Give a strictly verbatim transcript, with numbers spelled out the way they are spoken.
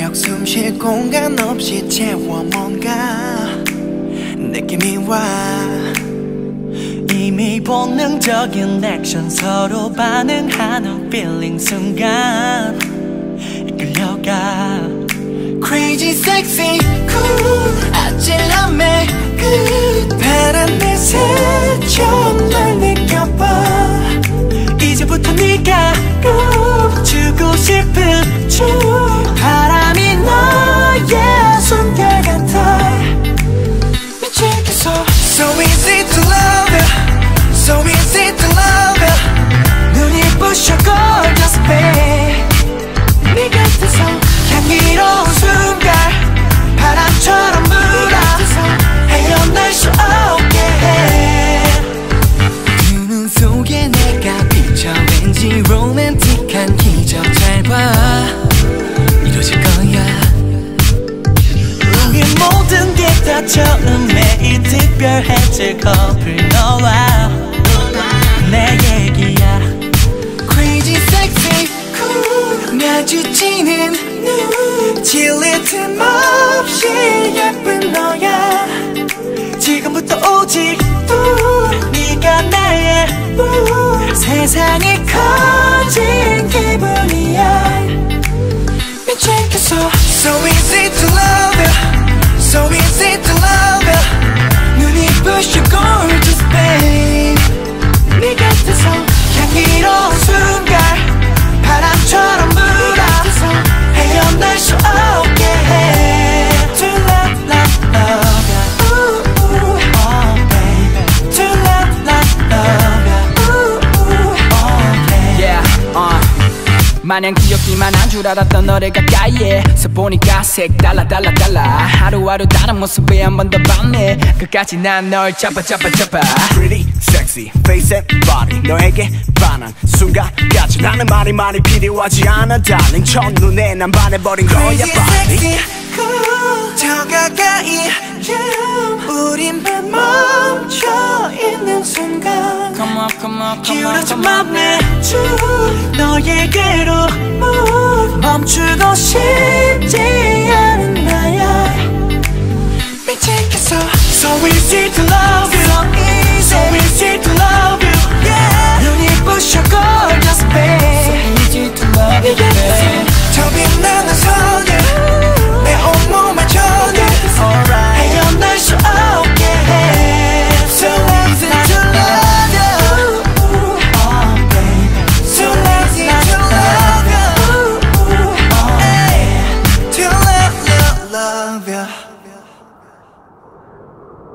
벽 숨 쉴 공간 없이 채워 뭔가 느낌이 와. 이미 본능적인 액션 서로 반응하는 feeling 순간 이끌려가. Crazy sexy cool 아찔함의 끝 바람에 스쳐 널 느껴봐. 이제부터 네가 꼭 주고 싶은 춤 바람이 너의 숨결 같아 미치겠어. So easy to love you, so easy to love you. 눈이 부셔 gorgeous babe. 네 곁에서 향기로운 순간 바람처럼 불어 헤어날 수 없게 해. 그 눈 속에 내가 비쳐 왠지 로맨틱한 기적. 잘 봐 이루어질 거야. 우리 모든 게 다 처음에 이 특별해질 커플 너와 내 얘기야. Crazy sexy cool 마주치는 눈 질릴 틈 없이 예쁜 너야. 지금부터 오직 또 네가 나의 우 세상이 커진 기분이야 미치겠어. So easy to love you, so easy to love you. 눈이 부셔 gorgeous babe. 네 곁에서 향기로운 순간 바람처럼 불어 헤어날 수 없게 해. To love, love, love you. Ooh, ooh, oh baby. To love, love, love you. Ooh, ooh, oh baby. Yeah, uh. 마냥 귀엽기만 한 줄 알았던 너를 가까이에 서 보니까 색달라 달라 달라. 하루하루 다른 모습에 한 번 더 봤네. 끝까지 난 널 잡아 잡아 잡아. Pretty sexy face and body 너에게 반한 순간까지 나는 말이 많이 필요하지 않아 darling. 첫눈에 난 반해버린 거야 Crazy body. sexy cool 더 가까이 yeah. 우리만 멈춰 있는 순간 Come on come on come on 기울어진 come on 맘에 쭉 너에게로 move. 멈추고 싶지 않은 나야 미치겠어. So easy to love you, so easy, so easy to love you. Yeah. 눈이 부셔 gorgeous babe. So easy to love you babe. 저 빛나는 소녀 내 온몸에 전혀 헤어날 수 없게 해. So easy to love you, oh baby. So easy to love you, oh, hey. To love, love, love you.